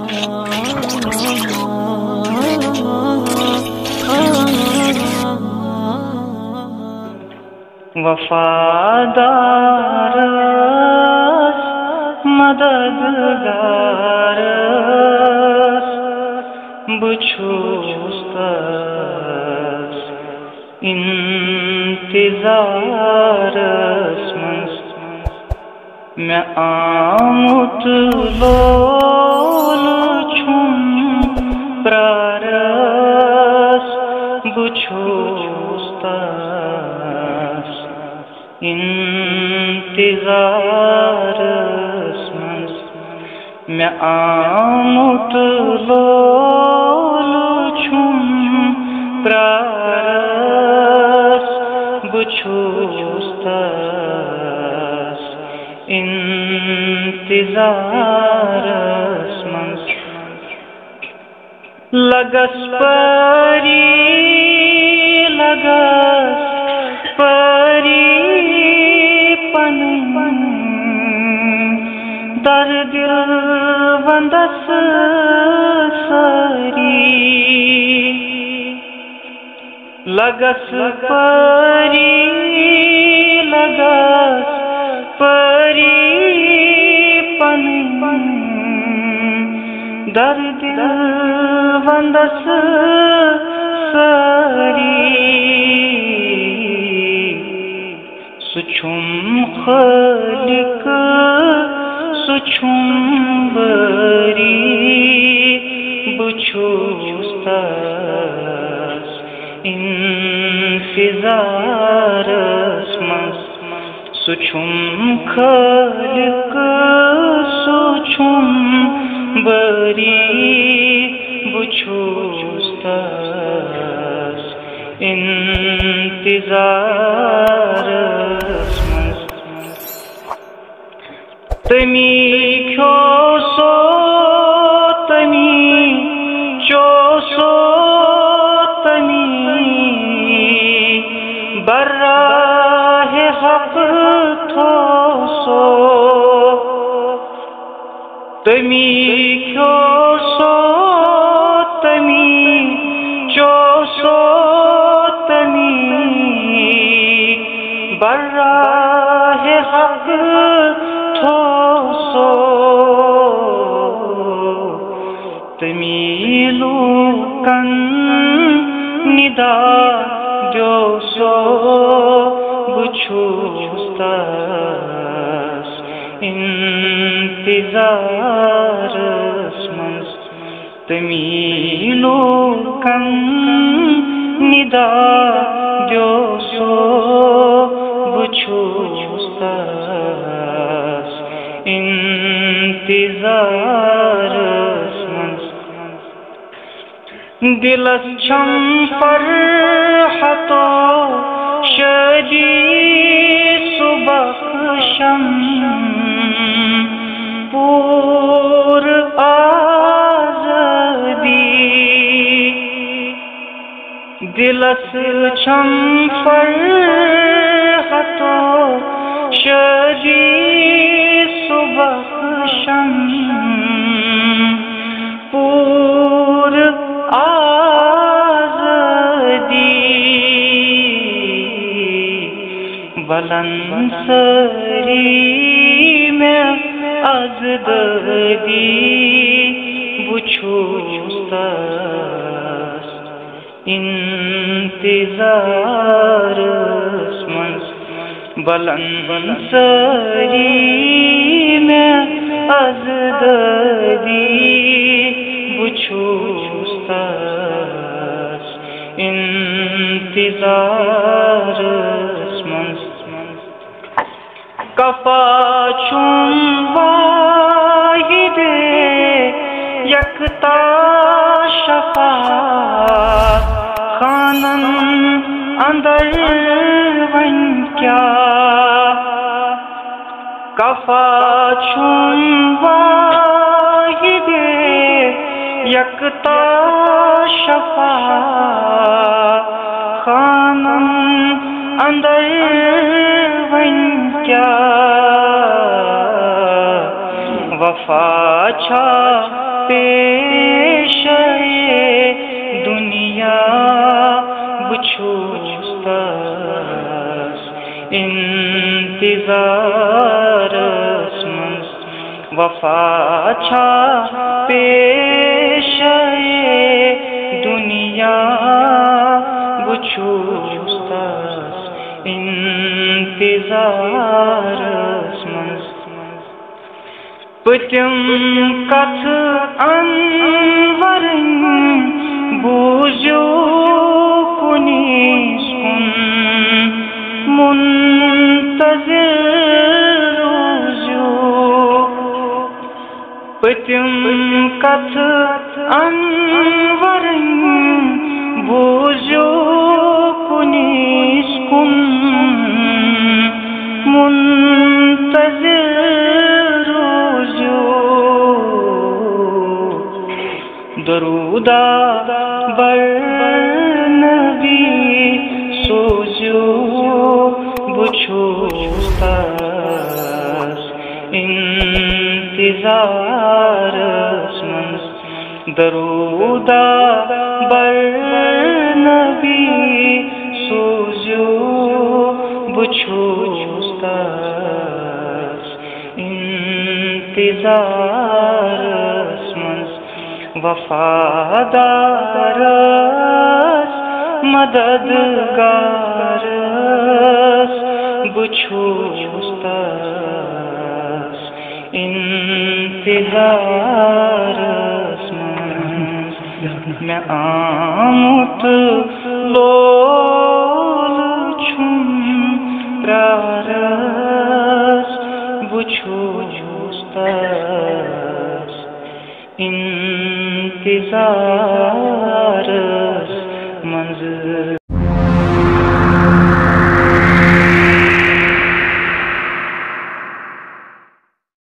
وفادارس مددگارس بچھوس تس انتظارس منز میں آمت لول چھم پرارس بچھوس تس انتظارس منز میں آمت لول چھم پرارس بچھوس تس انتظارس منز لگس پری لگس پری پن در دل وندس سری لگس پری لگس پری پن در دل وندس سری سچم خالق سچم بری بچھوس تس انتظارس منز سچم خالق سچم بری بچھوس تس انتظارس منز تمی کھوسو تمی چوسو تمی براہ حق تھوسو تمی کھوسو تمی چوسو تمی براہ حق تھوسو تمی لوکن ندا دیوسو بچھوس تس انتظارس منز تمی لوکن ندا دیوسو بچھوس تس انتظارس منز دلس چھم فرحت و شادی سبخشم پور آزادی دلس چھم فرحت و شادی سبخشم پور آزادی بلند سری میں ازدادی بچھوس تس انتظارس منز بلند سری میں ازدادی بچھوس تس انتظارس منز کفا چون واحد یکتا شفا خانن اندر ون کیا کفا چون واحد یکتا شفا خانن اندر ون کیا وفا چھا پیشے دنیا بچھوس تس انتظارس منز وفا چھا پیشے دنیا بچھوس تس انتظارس منز پتم کتھ انورن بوزیو کنیس کن منتظر روزیو پتم کتھ انورن بوزیو کنیس کن منتظر درودہ بر نبی سوزیو بچھوس تس انتظارس منز درودہ بر نبی سوزیو بچھوس تس انتظارس منز وفادارس مددگارس بچھوس تس انتظارس منز میں آمت لول چھم پرارس بچھوس تس انتظارس منز